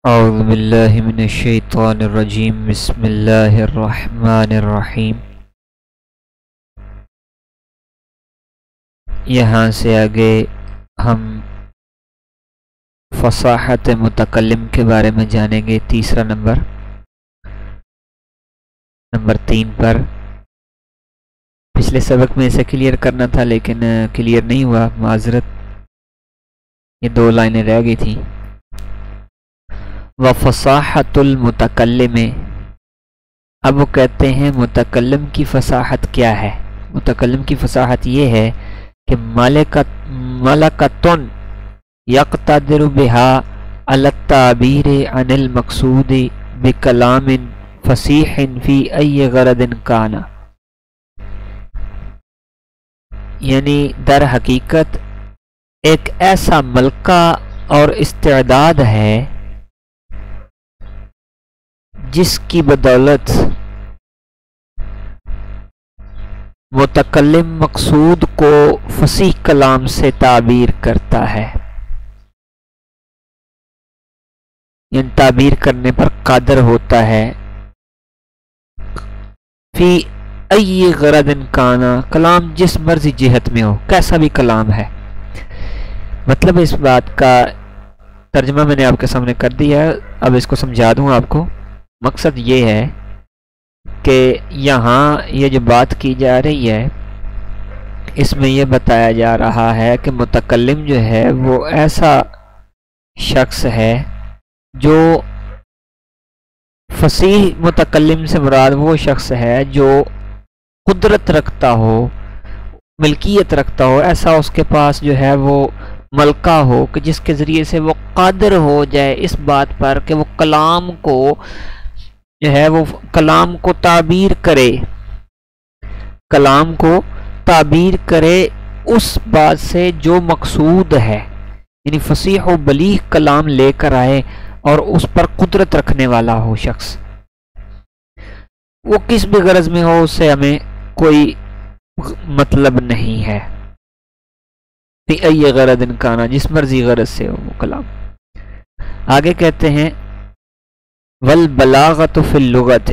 اعوذ باللہ من الشیطان الرجیم بسم اللہ الرحمن الرحیم۔ یہاں سے آگے ہم فصاحت متکلم کے بارے میں جانیں گے، تیسرا نمبر 3 پر۔ پچھلے سبق میں اسے کلیئر کرنا تھا لیکن کلیئر نہیں ہوا، معذرت، یہ 2 لائنیں رہ گئی تھیں۔ وفصاحت المتکلم، اب وہ کہتے ہیں متکلم کی فصاحت کیا ہے۔ متکلم کی فصاحت یہ ہے کہ ملکتن یقتدر بها علی التعبیر عن المقصود بکلام فصیح فی ای غرض کان، یعنی در حقیقت ایک ایسا ملکہ اور استعداد ہے جس کی بدولت متکلم مقصود کو فصیح کلام سے تعبیر کرتا ہے، یعنی تعبیر کرنے پر قادر ہوتا ہے۔ فی ای غرض کانا، کلام جس مرضی جہت میں ہو، کیسا بھی کلام ہے۔ مطلب اس بات کا ترجمہ میں نے آپ کے سامنے کر دیا، اب اس کو سمجھا دوں آپ کو۔ مقصد یہ ہے کہ یہاں یہ جو بات کی جا رہی ہے اس میں یہ بتایا جا رہا ہے کہ متکلم جو ہے وہ ایسا شخص ہے جو فصیح متکلم سے مراد وہ شخص ہے جو قدرت رکھتا ہو، ملکیت رکھتا ہو، ایسا اس کے پاس جو ہے وہ ملکہ ہو کہ جس کے ذریعے سے وہ قادر ہو جائے اس بات پر کہ وہ کلام کو جو ہے وہ کلام کو تعبیر کرے، کلام کو تعبیر کرے اس بات سے جو مقصود ہے، یعنی فصیح و بلیغ کلام لے کر آئے اور اس پر قدرت رکھنے والا ہو شخص۔ وہ کس بھی غرض میں ہو اس سے ہمیں کوئی مطلب نہیں ہے، فی ای غرض کانا، جس مرضی غرض سے ہو وہ کلام۔ آگے کہتے ہیں والبلاغت فی اللغت،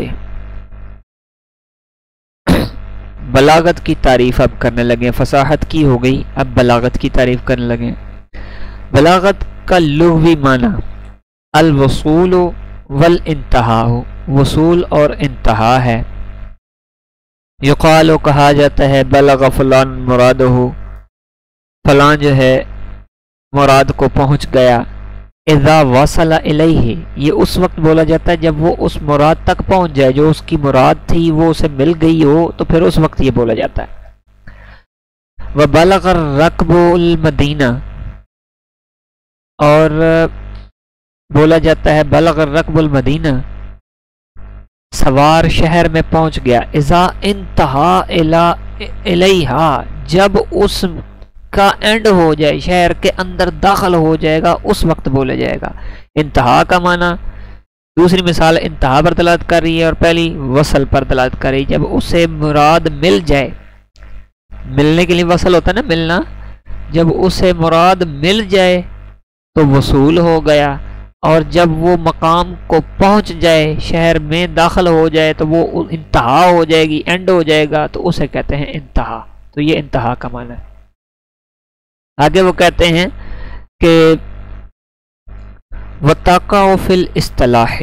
بلاغت کی تعریف اب کرنے لگے، فصاحت کی ہو گئی، اب بلاغت کی تعریف کرنے لگے۔ بلاغت کا لغوی معنی الوصول والانتہا، وصول اور انتہا ہے۔ یقال، کہا جاتا ہے بلغ فلان مرادہ، فلان جو ہے مراد کو پہنچ گیا۔ اذا وصل الیہ، یہ اس وقت بولا جاتا ہے جب وہ اس مراد تک پہنچ جائے، جو اس کی مراد تھی وہ اسے مل گئی ہو، تو پھر اس وقت یہ بولا جاتا ہے۔ وبلغ الرکب المدینہ، اور بولا جاتا ہے بلغ الرکب المدینہ، سوار شہر میں پہنچ گیا۔ اذا انتہا الیہا، جب اس کا اینڈ ہو جائے، شہر کے اندر داخل ہو جائے گا، اس وقت بولا جائے گا۔ انتہا کا معنی، دوسری مثال انتہا پر دلالت کر رہی ہے اور پہلی وصل پر دلالت کر رہی ہے۔ جب اسے مراد مل جائے، ملنے کے لیے وصل ہوتا ہے نا، ملنا، جب اسے مراد مل جائے تو وصول ہو گیا، اور جب وہ مقام کو پہنچ جائے، شہر میں داخل ہو جائے، تو وہ انتہا ہو جائے گی، اینڈ ہو جائے گا، تو اسے کہتے ہیں انتہا۔ تو یہ انتہا کا معنی ہے۔ آگے وہ کہتے ہیں کہ وَتَقَعُ فِي الْاِصْطِلَاحِ،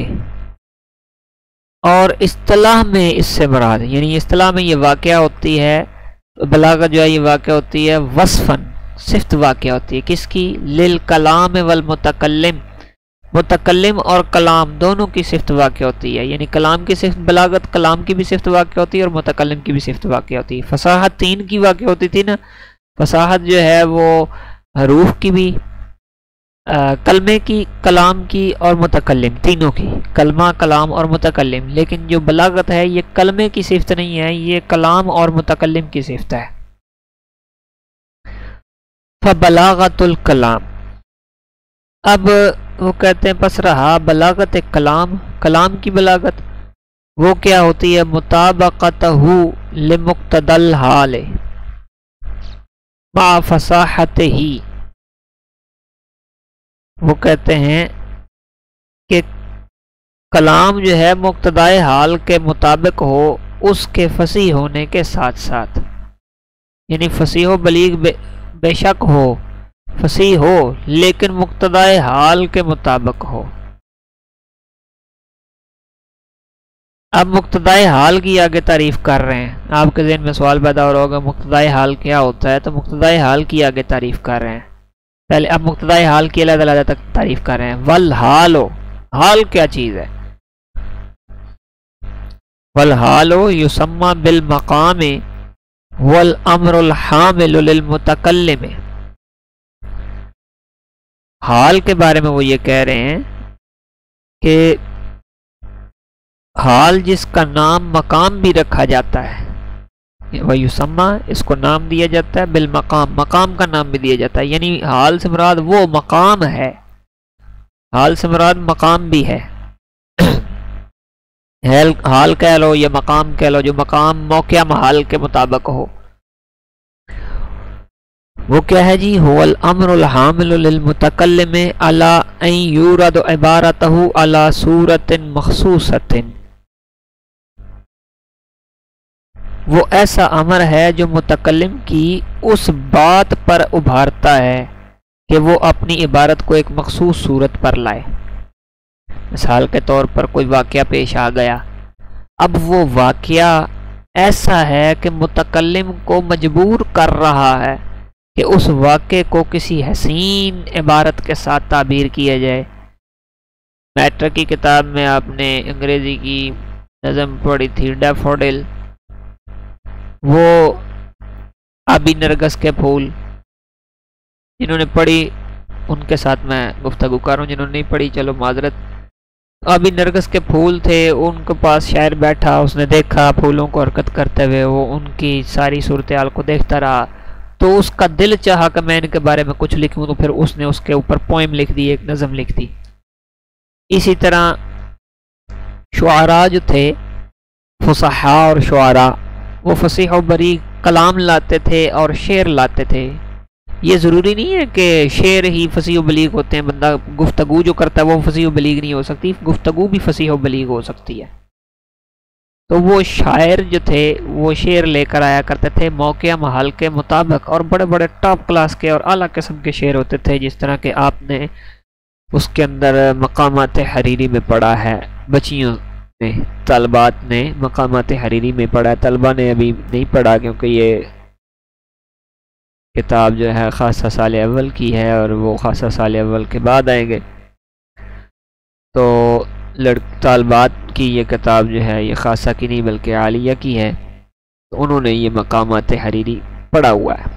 اور اصطلاح میں اس سے مراد، یعنی اصطلاح میں یہ واقعہ ہوتی ہے، بلاغت جو ہے یہ واقعہ ہوتی ہے وصفاً، صفت واقعہ ہوتی ہے کس کی؟ للکلام والمتکلم، متکلم اور کلام دونوں کی صفت واقع ہوتی ہے، یعنی کلام کی صفت بلاغت، کلام کی بھی صفت واقع ہوتی ہے اور متکلم کی بھی صفت واقع ہوتی ہے۔ فصاحت 3 کی واقع ہوتی تھی نا، فصاحت جو ہے وہ حروف کی بھی، کلمے کی، کلام کی اور متکلم، تینوں کی، کلمہ، کلام اور متکلم۔ لیکن جو بلاغت ہے یہ کلمے کی صفت نہیں ہے، یہ کلام اور متکلم کی صفت ہے۔ فبلاغت الکلام، اب وہ کہتے ہیں پس رہا بلاغت کلام، کلام کی بلاغت وہ کیا ہوتی ہے؟ مطابقتہ لمقتضی الحال مع فصاحتہ، وہ کہتے ہیں کہ کلام جو ہے مقتدائے حال کے مطابق ہو اس کے فصیح ہونے کے ساتھ ساتھ، یعنی فصیح و بلیغ بے شک ہو، فصیح ہو لیکن مقتدائے حال کے مطابق ہو۔ اب مقتدائے حال کی آگے تعریف کر رہے ہیں، آپ کے ذہن میں سوال پیدا ہو رہا ہوگا مقتدائے حال کیا ہوتا ہے، تو مقتدائے حال کی آگے تعریف کر رہے ہیں۔ پہلے اب مقتدائے حال کی علیحدہ علیحدہ تک تعریف کر رہے ہیں۔ والحال، حال کیا چیز ہے؟ والحال یسمى بالمقام والامر الحامل للمتکلم۔ حال کے بارے میں وہ یہ کہہ رہے ہیں کہ حال جس کا نام مقام بھی رکھا جاتا ہے، وَيُسَمَّى اس کو نام دیا جاتا ہے، بالمقام مقام کا نام بھی دیا جاتا ہے، یعنی حال سے مراد وہ مقام ہے، حال سے مراد مقام بھی ہے۔ حال کہہ لو یا مقام کہہ لو، جو مقام موقع محال کے مطابق ہو، وہ کیا ہے جی؟ هو الامر الحامل للمتکلم علی ان یورد عبارتہ علی صورت مخصوصۃ، وہ ایسا امر ہے جو متکلم کی اس بات پر ابھارتا ہے کہ وہ اپنی عبارت کو ایک مخصوص صورت پر لائے۔ مثال کے طور پر کوئی واقعہ پیش آ گیا، اب وہ واقعہ ایسا ہے کہ متکلم کو مجبور کر رہا ہے کہ اس واقعے کو کسی حسین عبارت کے ساتھ تعبیر کیا جائے۔ میٹرک کی کتاب میں آپ نے انگریزی کی نظم پڑھی تھی ڈیفوڈل، وہ آبی نرگس کے پھول، جنہوں نے پڑھی ان کے ساتھ میں گفتگو کر رہا ہوں، جنہوں نے نہیں پڑھی چلو معذرت۔ آبی نرگس کے پھول تھے، ان کے پاس شاعر بیٹھا، اس نے دیکھا پھولوں کو حرکت کرتے ہوئے، وہ ان کی ساری صورتحال کو دیکھتا رہا، تو اس کا دل چاہا کہ میں ان کے بارے میں کچھ لکھوں، تو پھر اس نے اس کے اوپر پوئم لکھ دی، ایک نظم لکھ دی۔ اسی طرح شعراء جو تھے، فصحاء اور شعراء، وہ فصیح و بلیغ کلام لاتے تھے اور شعر لاتے تھے۔ یہ ضروری نہیں ہے کہ شعر ہی فصیح و بلیغ ہوتے ہیں، بندہ گفتگو جو کرتا ہے وہ فصیح و بلیغ نہیں ہو سکتی، گفتگو بھی فصیح و بلیغ ہو سکتی ہے۔ تو وہ شاعر جو تھے وہ شعر لے کر آیا کرتے تھے موقع محل کے مطابق، اور بڑے بڑے ٹاپ کلاس کے اور اعلیٰ قسم کے شعر ہوتے تھے، جس طرح کہ آپ نے اس کے اندر مقامات حریری میں پڑھا ہے، بچیوں نے، طالبات نے مقامات حریری میں پڑھا ہے، طلبہ نے ابھی نہیں پڑھا کیونکہ یہ کتاب جو ہے خاصہ سال اول کی ہے اور وہ خاصہ سال اول کے بعد آئیں گے، تو طالبات کی یہ کتاب جو ہے یہ خاصہ کی نہیں بلکہ عالیہ کی ہے، تو انہوں نے یہ مقامات حریری پڑھا ہوا ہے۔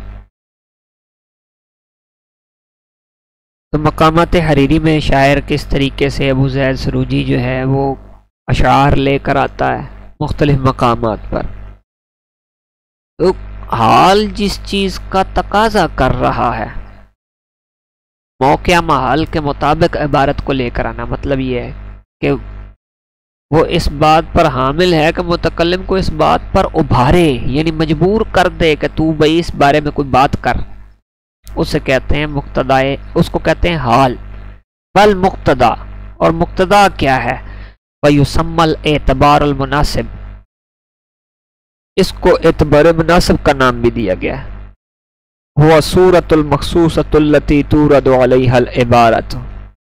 تو مقامات حریری میں شاعر کس طریقے سے ابو زید سروجی جو ہے وہ اشعار لے کر آتا ہے مختلف مقامات پر، تو حال جس چیز کا تقاضا کر رہا ہے موقع محل کے مطابق عبارت کو لے کر آنا، مطلب یہ ہے کہ وہ اس بات پر حامل ہے کہ متکلم کو اس بات پر ابھارے، یعنی مجبور کر دے کہ تو بھائی اس بارے میں کوئی بات کر، اسے کہتے ہیں مقتدائے، اس کو کہتے ہیں حال۔ بل مقتدا، اور مقتدا کیا ہے؟ وَيُسَمَّى الْاعْتِبَارُ الْمُنَاسِبُ، اس کو اعتبار مناسب کا نام بھی دیا گیا ہے۔ هُوَ صُورَةُ الْمَخْصُوصَةُ الَّتِي تُورَدُ عَلَيْهَا الْعِبَارَةُ،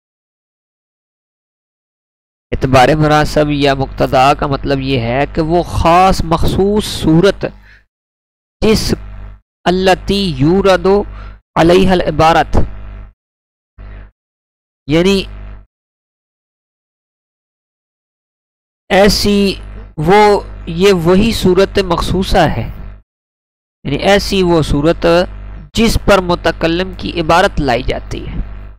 اعتبار مناسب یا مقتدا کا مطلب یہ ہے کہ وہ خاص مخصوص صورت جس الَّتِي يُورَدُ عَلَيْهَا الْعِبَارَةُ، یعنی ایسی وہ یہ وہی صورت مخصوصہ ہے، یعنی ایسی وہ صورت جس پر متکلم کی عبارت لائی جاتی ہے،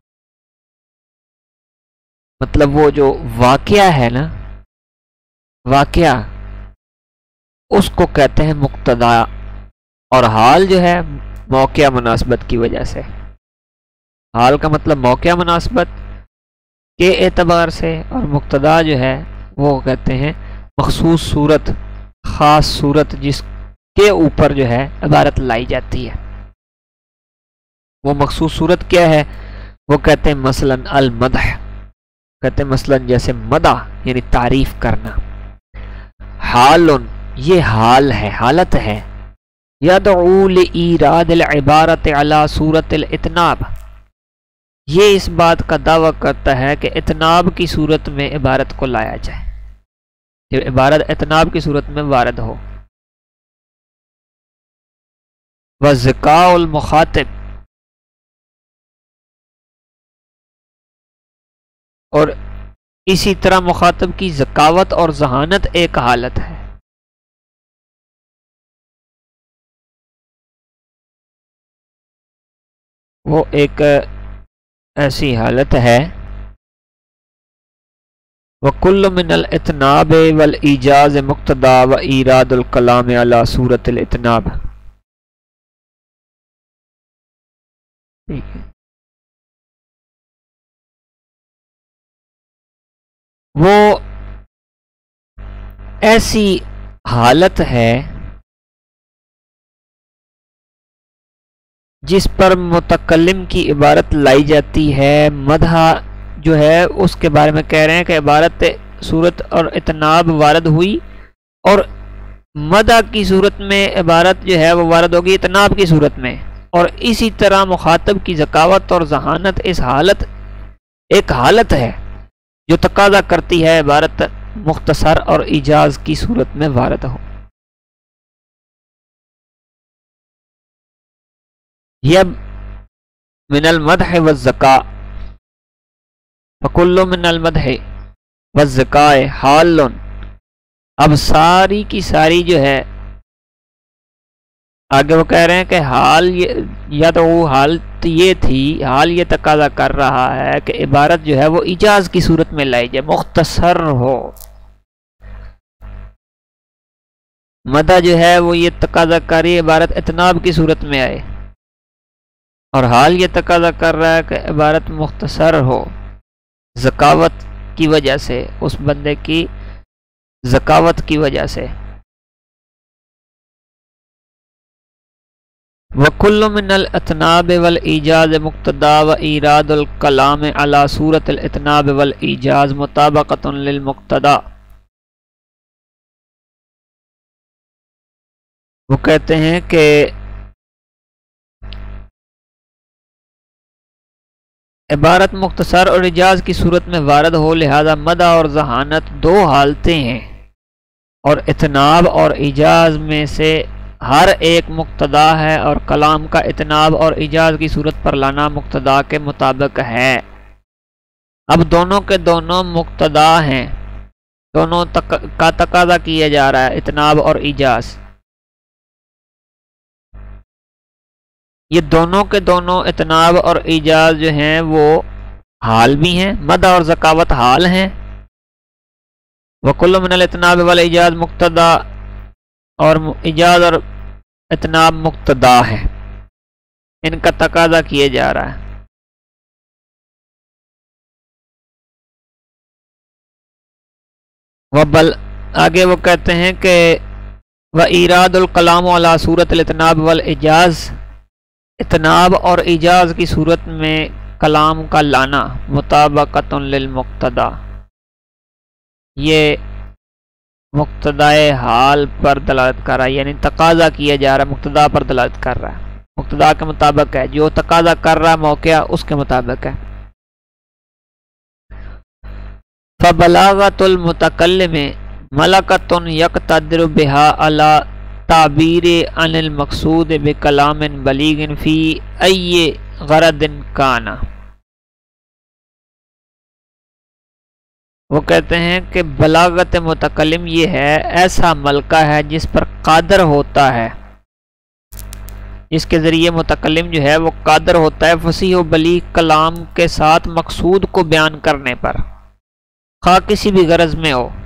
مطلب وہ جو واقعہ ہے نا، واقعہ اس کو کہتے ہیں مقتدا، اور حال جو ہے موقع مناسبت کی وجہ سے، حال کا مطلب موقع مناسبت کے اعتبار سے، اور مقتدا جو ہے وہ کہتے ہیں مخصوص صورت، خاص صورت جس کے اوپر جو ہے عبارت لائی جاتی ہے۔ وہ مخصوص صورت کیا ہے؟ وہ کہتے ہیں مثلا المدح، کہتے ہیں مثلا جیسے مدح یعنی تعریف کرنا. حال یہ حال ہے، حالت ہے. یدعو لإیراد العبارت علی صورت الاتناب یہ اس بات کا دعویٰ کرتا ہے کہ اتناب کی صورت میں عبارت کو لایا جائے، کہ عبارت اتناب کی صورت میں وارد ہو. وذکاء المخاطب اور اسی طرح مخاطب کی ذکاوت اور ذہانت ایک حالت ہے. وہ ایک ایسی حالت ہے. وَكُلُّ مِنَ الْإِتْنَابِ وَالْإِيجَازِ مُقْتَضَى وَإِيرَادُ الْكَلَامِ عَلَى صُورَةِ الْإِتْنَاب. وہ ایسی حالت ہے جس پر متکلم کی عبارت لائی جاتی ہے. مدح جو ہے اس کے بارے میں کہہ رہے ہیں کہ عبارت صورت اور اتناب وارد ہوئی، اور مدح کی صورت میں عبارت جو ہے وہ وارد ہوگی اتناب کی صورت میں. اور اسی طرح مخاطب کی ذکاوت اور ذہانت اس حالت ایک حالت ہے جو تقاضا کرتی ہے عبارت مختصر اور ایجاز کی صورت میں وارد ہو. یہ من المدح والذکاء فکل من المدح والذکاء حال. اب ساری کی ساری جو ہے آگے وہ کہہ رہے ہیں کہ حال یا تو وہ حالت یہ تھی، حال یہ تقاضا کر رہا ہے کہ عبارت جو ہے وہ ایجاز کی صورت میں لائی جائے، مختصر ہو. مدح جو ہے وہ یہ تقاضا کر رہی ہے عبارت اتناب کی صورت میں آئے، اور حال یہ تقاضا کر رہا ہے کہ عبارت مختصر ہو ذکاوت کی وجہ سے، اس بندے کی ذکاوت کی وجہ سے. وَكُلُّ مِنَ الْإِتْنَابِ وَالْإِيجَازِ مُقْتَضَى وَإِيرَادُ الْكَلَامِ عَلَى صُورَةِ الْإِتْنَابِ وَالْإِيجَازِ مُطَابَقَةٌ لِلْمُقْتَضَى. وہ کہتے ہیں کہ عبارت مختصر اور ایجاز کی صورت میں وارد ہو، لہذا مدح اور ذہانت دو حالتیں ہیں، اور اتناب اور ایجاز میں سے ہر ایک مقتدا ہے، اور کلام کا اتناب اور ایجاز کی صورت پر لانا مقتدا کے مطابق ہے. اب دونوں کے دونوں مقتدا ہیں، دونوں کا تقاضا کیا جا رہا ہے اتناب اور ایجاز. یہ دونوں کے دونوں اتناب اور ایجاز جو ہیں وہ حال بھی ہیں، مدح اور ذکاوت حال ہیں. وَكُلُّ مِنَ الْإِتْنَابِ وَالْإِيجَازِ مُقْتَضَى اور ایجاز اور اتناب مقتدا ہے، ان کا تقاضا کیے جا رہا ہے. آگے وہ کہتے ہیں کہ وَإِيرَادُ الْكَلَامُ عَلَى صُورَةِ الْإِتْنَابِ وَالْإِجَازِ اتناب اور ایجاز کی صورت میں کلام کا لانا مطابقۃ للمقتدا، یہ مقتدائے حال پر دلالت کر رہا ہے، یعنی تقاضا کیا جا رہا ہے مقتدا پر دلالت کر رہا ہے، مقتدا کے مطابق ہے، جو تقاضا کر رہا ہے موقع اس کے مطابق ہے. فبلاغت المتکلم ملکۃ یقتدر بها علی تعبیر عن المقصود بکلام بلیغ فی ای غرض کان. وہ کہتے ہیں کہ بلاغت متکلم یہ ہے ایسا ملکہ ہے جس پر قادر ہوتا ہے، جس کے ذریعے متکلم جو ہے وہ قادر ہوتا ہے فصیح و بلیغ کلام کے ساتھ مقصود کو بیان کرنے پر، خواہ کسی بھی غرض میں ہو،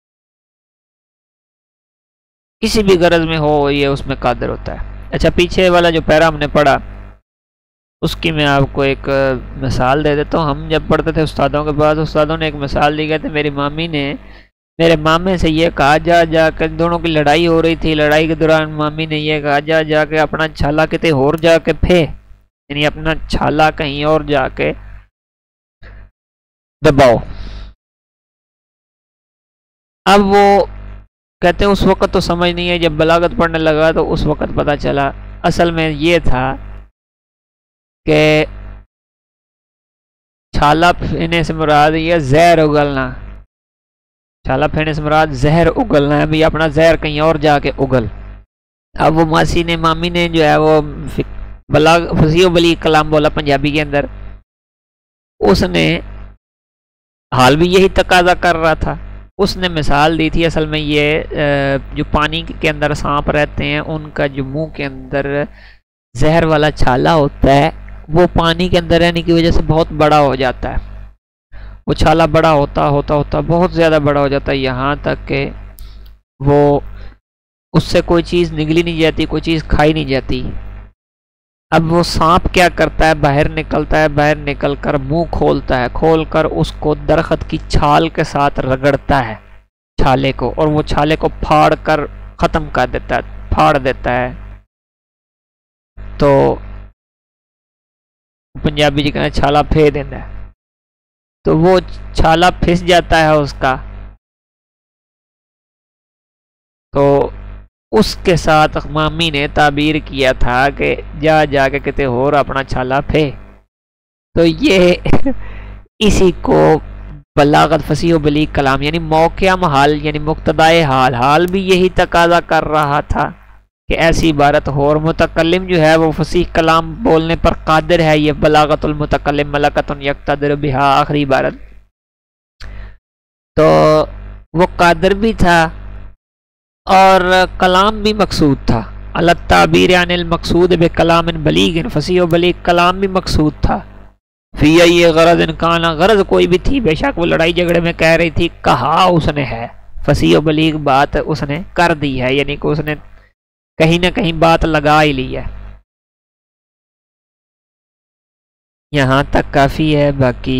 کسی بھی غرض میں ہو یہ اس میں قادر ہوتا ہے. اچھا، پیچھے والا جو پیرا ہم نے پڑھا اس کی میں آپ کو ایک مثال دے دیتا ہوں. ہم جب پڑھتے تھے استادوں کے پاس، استادوں نے ایک مثال دی، کہتے میری مامی نے میرے مامے سے یہ کہا، جا کے دونوں کی لڑائی ہو رہی تھی، لڑائی کے دوران مامی نے یہ کہا جا کے اپنا چھالا کتے اور جا کے پھے، یعنی اپنا چھالا کہیں اور جا کے دباؤ. اب وہ کہتے ہیں اس وقت تو سمجھ نہیں ہے، جب بلاغت پڑھنے لگا تو اس وقت پتہ چلا اصل میں یہ تھا کہ چھالا پھینے سے مراد یہ زہر اگلنا، چھالا پھینے سے مراد زہر اگلنا ہے، بھی اپنا زہر کہیں اور جا کے اگل۔ اب وہ مامی نے جو ہے وہ فصیح و بلیغ کلام بولا پنجابی کے اندر، اس نے حال بھی یہی تقاضا کر رہا تھا، اس نے مثال دی تھی اصل میں یہ جو پانی کے اندر سانپ رہتے ہیں ان کا جو منہ کے اندر زہر والا چھالا ہوتا ہے وہ پانی کے اندر رہنے کی وجہ سے بہت بڑا ہو جاتا ہے، وہ چھالا بڑا ہوتا بہت زیادہ بڑا ہو جاتا ہے، یہاں تک کہ وہ اس سے کوئی چیز نگلی نہیں جاتی، کوئی چیز کھائی نہیں جاتی۔ اب وہ سانپ کیا کرتا ہے، باہر نکلتا ہے، باہر نکل کر منہ کھولتا ہے، کھول کر اس کو درخت کی چھال کے ساتھ رگڑتا ہے چھالے کو، اور وہ چھالے کو پھاڑ کر ختم کر دیتا ہے، پھاڑ دیتا ہے۔ تو پنجابی جی کہتے ہیں چھالا پھے دینا ہے، تو وہ چھالا پھس جاتا ہے اس کا، تو اس کے ساتھ مامی نے تعبیر کیا تھا کہ جا کے کہتے ہو اپنا چھالا پھے۔ تو یہ اسی کو بلاغت فصیح و بلیغ کلام یعنی موقع محال یعنی مقتضائے حال بھی یہی تقاضا کر رہا تھا کہ ایسی عبارت ہو، اور متکلم جو ہے وہ فصیح کلام بولنے پر قادر ہے، یہ بلاغت المتکلم ملکۃ یقتدر بہا آخری عبارت، تو وہ قادر بھی تھا اور کلام بھی مقصود تھا، التعبیر عن المقصود بکلام بلیغ، فصیح و بلیغ کلام بھی مقصود تھا، فی یہ غرض انکان غرض کوئی بھی تھی، بے شک وہ لڑائی جھگڑے میں کہہ رہی تھی، کہا اس نے ہے، فصیح و بلیغ بات اس نے کر دی ہے، یعنی کہ اس نے کہیں نہ کہیں بات لگا ہی لی ہے۔ یہاں تک کافی ہے، باقی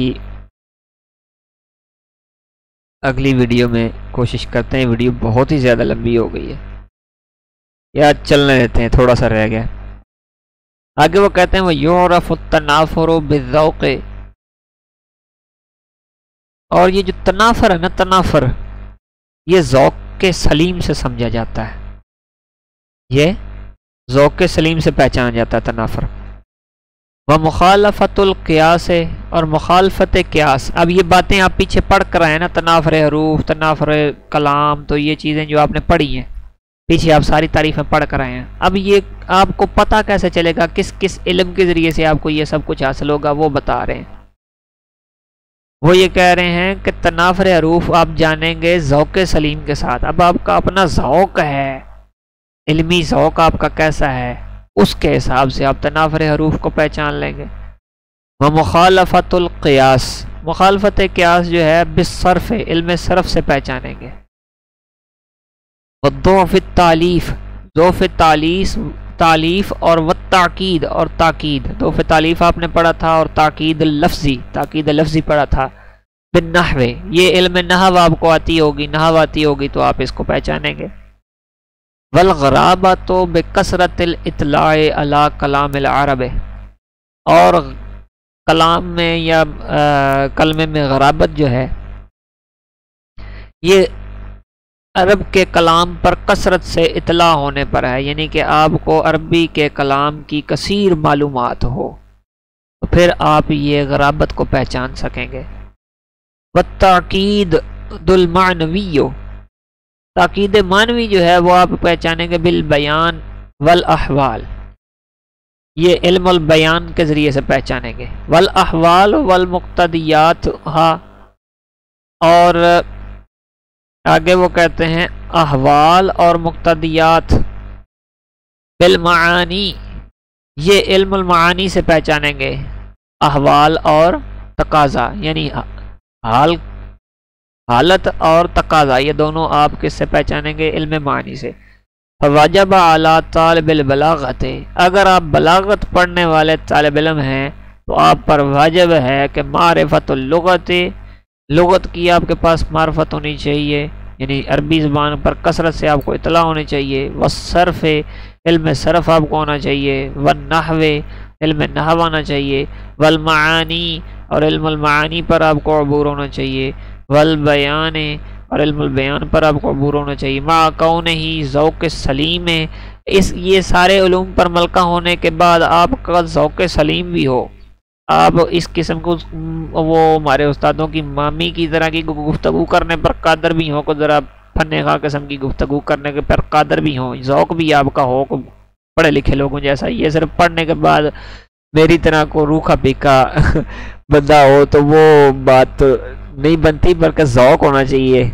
اگلی ویڈیو میں کوشش کرتے ہیں، ویڈیو بہت ہی زیادہ لمبی ہو گئی ہے، یا چلنے دیتے ہیں، تھوڑا سا رہ گیا۔ آگے وہ کہتے ہیں وہ یعرف التنافر بالذوق، اور یہ جو تنافر ہے نا، تنافر یہ ذوق کے سلیم سے سمجھا جاتا ہے، یہ ذوق کے سلیم سے پہچانا جاتا ہے تنافر۔ ومخالفت القیاس، اور مخالفت قیاس، اب یہ باتیں آپ پیچھے پڑھ کر آئے نا، تنافر حروف، تنافر کلام، تو یہ چیزیں جو آپ نے پڑھی ہیں پیچھے، آپ ساری تعریفیں پڑھ کر آئے ہیں، اب یہ آپ کو پتہ کیسے چلے گا، کس علم کے ذریعے سے آپ کو یہ سب کچھ حاصل ہوگا، وہ بتا رہے ہیں۔ وہ یہ کہہ رہے ہیں کہ تنافر حروف آپ جانیں گے ذوق سلیم کے ساتھ، اب آپ کا اپنا ذوق ہے، علمی ذوق آپ کا کیسا ہے، اس کے حساب سے آپ تنافر حروف کو پہچان لیں گے۔ ومخالفت القیاس، مخالفت قیاس جو ہے بالصرف، علم صرف سے پہچانیں گے۔ وضعف التالیف، ضعف تالیف اور والتاکید، اور تاکید، ضعف تالیف آپ نے پڑھا تھا، اور تاکید لفظی پڑھا تھا۔ بالنحو، یہ علم نحو آپ کو آتی ہوگی، نحو آتی ہوگی تو آپ اس کو پہچانیں گے۔ والغرابۃ بکثرت الاطلاع علی کلام العرب، اور کلام میں یا کلمے میں غرابت جو ہے یہ عرب کے کلام پر کثرت سے اطلاع ہونے پر ہے، یعنی کہ آپ کو عربی کے کلام کی کثیر معلومات ہو تو پھر آپ یہ غرابت کو پہچان سکیں گے۔ والتاکید المعنوی، تاکید معنوی جو ہے وہ آپ پہچانیں گے بالبیان والاحوال، یہ علم البیان کے ذریعے سے پہچانیں گے۔ والاحوال والمقتضیات، ہاں، اور آگے وہ کہتے ہیں احوال اور مقتضیات بالمعانی، یہ علم المعانی سے پہچانیں گے، احوال اور تقاضا یعنی حالت اور تقاضا، یہ دونوں آپ کس سے پہچانیں گے، علم معنی سے۔ فواجب علی طالب البلاغت، اگر آپ بلاغت پڑھنے والے طالب علم ہیں تو آپ پر واجب ہے کہ معرفت اللغت، لغت کی آپ کے پاس معرفت ہونی چاہیے، یعنی عربی زبان پر کثرت سے آپ کو اطلاع ہونی چاہیے۔ والصرف، علم صرف آپ کو ہونا چاہیے۔ والنحو، علم نحو آنا چاہیے۔ والمعانی، اور علم المعانی پر آپ کو عبور ہونا چاہیے۔ والبیان، اور علم البیان پر آپ کو عبور ہونا چاہیے، مع کون ہی ذوق سلیم ہے، یہ سارے علوم پر ملکہ ہونے کے بعد آپ کا ذوق سلیم بھی ہو، آپ اس قسم کو وہ ہمارے استادوں کی مامی کی طرح کی گفتگو کرنے پر قادر بھی ہوں، کو ذرا فن خواہ قسم کی گفتگو کرنے کے پر قادر بھی ہوں، ذوق بھی آپ کا ہو، پڑھے لکھے لوگوں جیسا، یہ صرف پڑھنے کے بعد میری طرح کو روکھا پھیکا بندہ ہو تو وہ بات نہیں بنتی، بلکہ ذوق ہونا چاہیے۔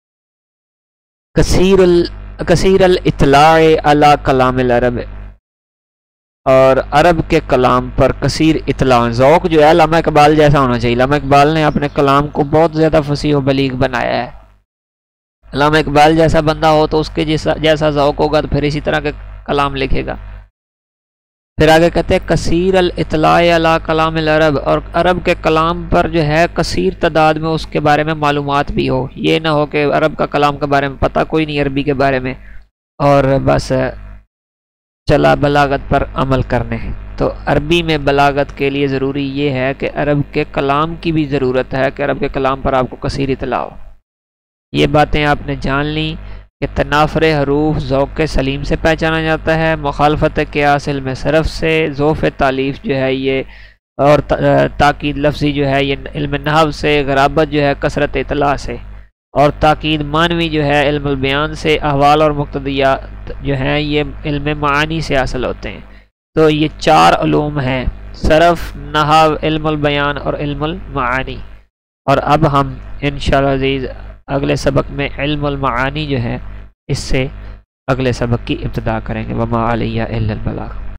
کثیر الاطلاع علی کلام العرب، اور عرب کے کلام پر کثیر اطلاع، ذوق جو ہے علامہ اقبال جیسا ہونا چاہیے۔ علامہ اقبال نے اپنے کلام کو بہت زیادہ فصیح و بلیغ بنایا ہے، علامہ اقبال جیسا بندہ ہو تو اس کے جیسا ذوق ہوگا تو پھر اسی طرح کے کلام لکھے گا۔ پھر آگے کہتے ہیں کثیر الاطلاع علی کلام العرب، اور عرب کے کلام پر جو ہے کثیر تعداد میں اس کے بارے میں معلومات بھی ہو، یہ نہ ہو کہ عرب کا کلام کے بارے میں پتہ کوئی نہیں عربی کے بارے میں اور بس چلا بلاغت پر عمل کرنے۔ تو عربی میں بلاغت کے لیے ضروری یہ ہے کہ عرب کے کلام کی بھی ضرورت ہے، کہ عرب کے کلام پر آپ کو کثیر اطلاع ہو۔ یہ باتیں آپ نے جان لیں کہ تنافر حروف ذوق سلیم سے پہچانا جاتا ہے، مخالفت قیاس علم صرف سے، ذوف تالیف جو ہے یہ، اور تاکید لفظی جو ہے یہ علم نحو سے، غرابت جو ہے کثرت اطلاع سے، اور تاکید معنوی جو ہے علم البیان سے، احوال اور مقتضیات جو ہیں یہ علم معانی سے حاصل ہوتے ہیں۔ تو یہ 4 علوم ہیں، صرف، نحو، علم البیان اور علم المعانی۔ اور اب ہم انشاءاللہ عزیز اگلے سبق میں علم المعانی جو ہے اس سے اگلے سبق کی ابتدا کریں گے۔ وما علیہ الا البلاغ۔